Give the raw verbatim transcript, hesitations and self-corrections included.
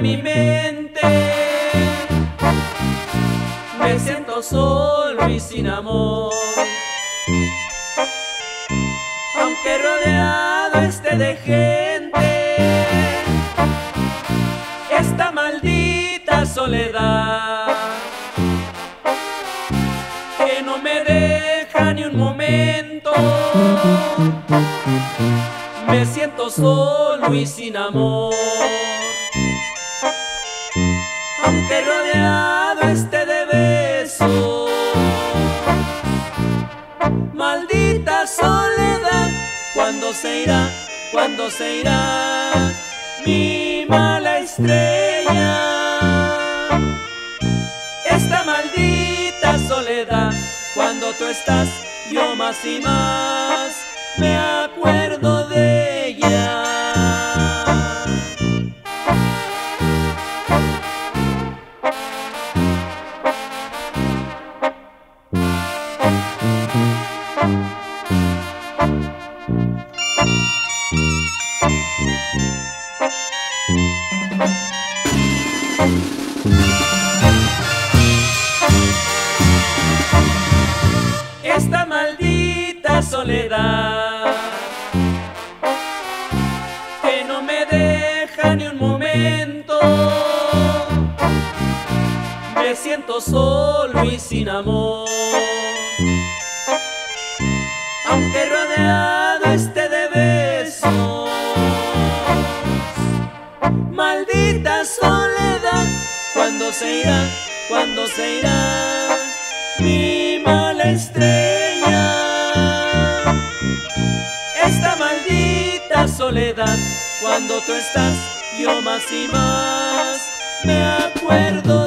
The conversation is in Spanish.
mi mente. Me siento solo y sin amor, aunque rodeado esté de gente. Esta maldita soledad que no me deja ni un momento. Me siento solo y sin amor, aunque rodeado esté de besos. Maldita soledad, ¿cuándo se irá? ¿Cuándo se irá mi mala estrella? Esta maldita soledad, cuando tú estás, yo más y más me acuerdo de ella. Esta maldita soledad que no me deja ni un momento. Me siento solo y sin amor, aunque rodeado esté de besos. Maldita soledad, ¿cuándo se irá? ¿Cuándo se irá mi mala estrella? Esta maldita soledad, cuando tú estás, yo más y más me acuerdo